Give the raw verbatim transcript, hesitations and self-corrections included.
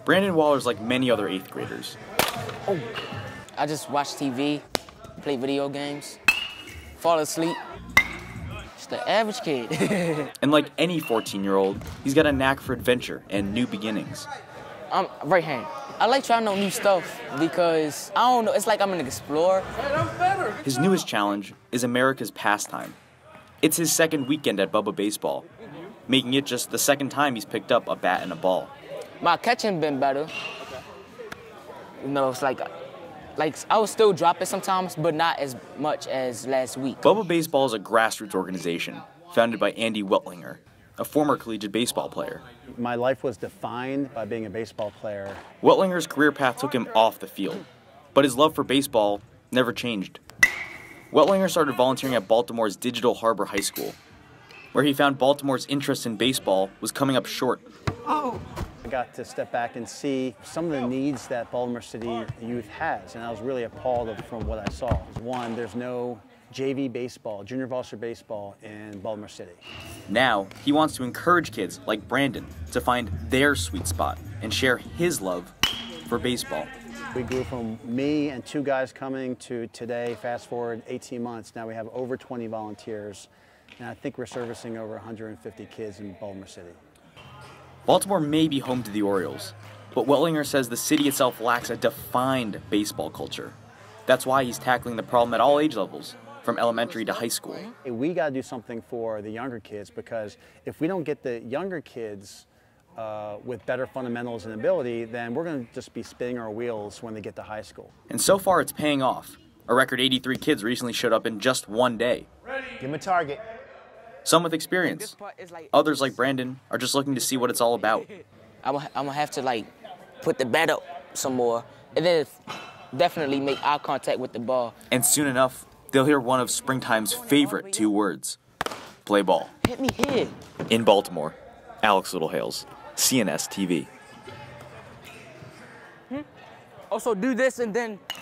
Brandon Waller's like many other eighth graders. Oh, I just watch T V, play video games, fall asleep. Just the average kid. And like any fourteen-year-old, he's got a knack for adventure and new beginnings. I'm right hand. I like trying out new stuff because, I don't know, it's like I'm an explorer. His newest challenge is America's pastime. It's his second weekend at BUBA Baseball, making it just the second time he's picked up a bat and a ball. My catching been better. You know, it's like, like I would still drop it sometimes, but not as much as last week. BUBA Baseball is a grassroots organization founded by Andy Weltlinger, a former collegiate baseball player. My life was defined by being a baseball player. Weltlinger's career path took him off the field, but his love for baseball never changed. Weltlinger started volunteering at Baltimore's Digital Harbor High School, where he found Baltimore's interest in baseball was coming up short. Oh. I got to step back and see some of the needs that Baltimore City youth has, and I was really appalled from what I saw. One, there's no J V baseball, junior varsity baseball in Baltimore City. Now, he wants to encourage kids like Brandon to find their sweet spot and share his love for baseball. We grew from me and two guys coming to today, fast forward eighteen months, now we have over twenty volunteers, and I think we're servicing over one hundred fifty kids in Baltimore City. Baltimore may be home to the Orioles, but Weltlinger says the city itself lacks a defined baseball culture. That's why he's tackling the problem at all age levels, from elementary to high school. We got to do something for the younger kids, because if we don't get the younger kids uh, with better fundamentals and ability, then we're going to just be spinning our wheels when they get to high school. And so far it's paying off. A record eighty-three kids recently showed up in just one day. Give them a target. Some with experience. Others, like Brandon, are just looking to see what it's all about. I'm gonna have to, like, put the bat up some more, and then definitely make eye contact with the ball. And soon enough, they'll hear one of springtime's favorite two words: play ball. Hit me here. In Baltimore, Alex Littlehales, C N S T V. Hmm? Also do this and then